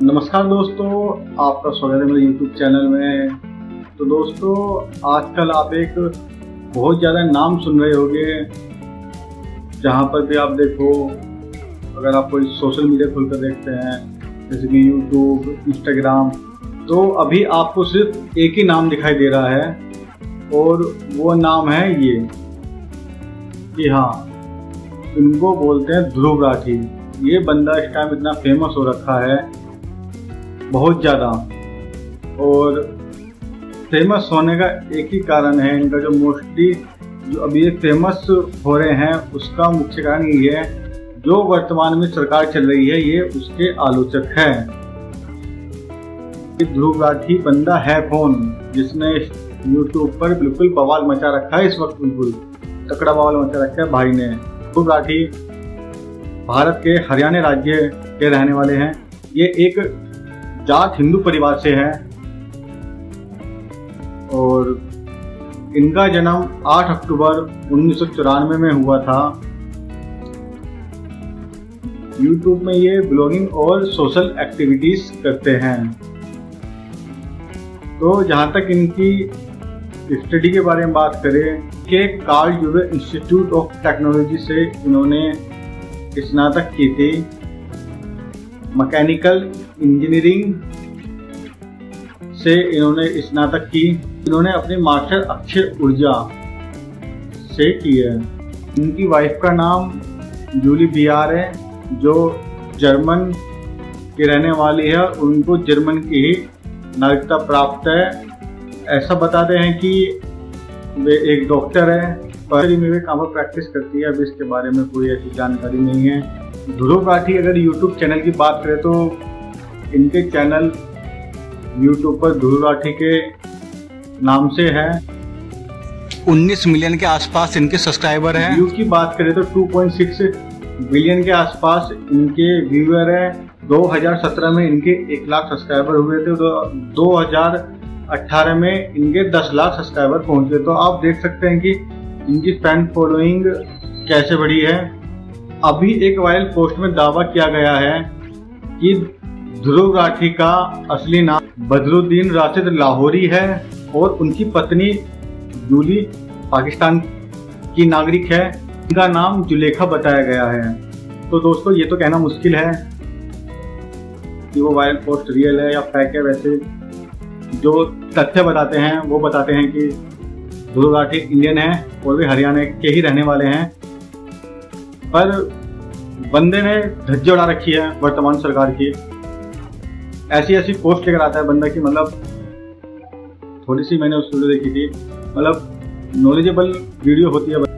नमस्कार दोस्तों, आपका स्वागत है मेरे YouTube चैनल में। तो दोस्तों, आजकल आप एक बहुत ज़्यादा नाम सुन रहे होंगे। जहाँ पर भी आप देखो, अगर आप कोई सोशल मीडिया खुलकर देखते हैं जैसे कि YouTube, Instagram, तो अभी आपको सिर्फ एक ही नाम दिखाई दे रहा है और वो नाम है ये कि हाँ, इनको बोलते हैं ध्रुव राठी। ये बंदा इस टाइम इतना फेमस हो रखा है, बहुत ज़्यादा। और फेमस होने का एक ही कारण है इनका, जो मोस्टली जो अभी ये फेमस हो रहे हैं उसका मुख्य कारण ये है, जो वर्तमान में सरकार चल रही है ये उसके आलोचक हैं। ध्रुव राठी बंदा है कौन जिसने YouTube पर बिल्कुल बवाल मचा रखा है। इस वक्त बिल्कुल तकड़ा बवाल मचा रखा है भाई ने। ध्रुव राठी भारत के हरियाणा राज्य के रहने वाले हैं। ये एक जाट हिंदू परिवार से है और इनका जन्म 8 अक्टूबर 1994 में हुआ था। YouTube में ये ब्लॉगिंग और सोशल एक्टिविटीज करते हैं। तो जहाँ तक इनकी स्टडी के बारे में बात करें कि Karlsruhe institute of technology से इन्होंने स्नातक की थी। मैकेनिकल इंजीनियरिंग से इन्होंने स्नातक की। इन्होंने अपनी मास्टर अक्षय ऊर्जा से की है। इनकी वाइफ का नाम जूली बियार है, जो जर्मन की रहने वाली है। उनको जर्मन की ही नागरिकता प्राप्त है। ऐसा बताते हैं कि वे एक डॉक्टर है, पर वे कहाँ पर प्रैक्टिस करती है अभी इसके बारे में कोई ऐसी जानकारी नहीं है। ध्रुव राठी अगर YouTube चैनल की बात करें तो इनके चैनल YouTube पर ध्रुव राठी के नाम से है। 19 मिलियन के आसपास इनके सब्सक्राइबर हैं। व्यू की बात करें तो 2.6 बिलियन के आसपास इनके व्यूअर हैं। 2017 में इनके 1 लाख सब्सक्राइबर हुए थे, तो 2018 में इनके 10 लाख सब्सक्राइबर पहुंचे। तो आप देख सकते हैं कि इनकी फैन फॉलोइंग कैसे बढ़ी है। अभी एक वायरल पोस्ट में दावा किया गया है कि ध्रुव राठी का असली नाम बदरुद्दीन राशिद लाहौरी है और उनकी पत्नी जूली पाकिस्तान की नागरिक है। इनका नाम जुलेखा बताया गया है। तो दोस्तों, ये तो कहना मुश्किल है कि वो वायरल पोस्ट रियल है या फेक है। वैसे जो तथ्य बताते हैं वो बताते हैं कि ध्रुव राठी इंडियन है और वे हरियाणा के ही रहने वाले हैं। पर बंदे ने धज्जी उड़ा रखी है वर्तमान सरकार की। ऐसी पोस्ट लेकर आता है बंदा की, मतलब थोड़ी सी मैंने उस वीडियो देखी थी, मतलब नॉलेजेबल वीडियो होती है।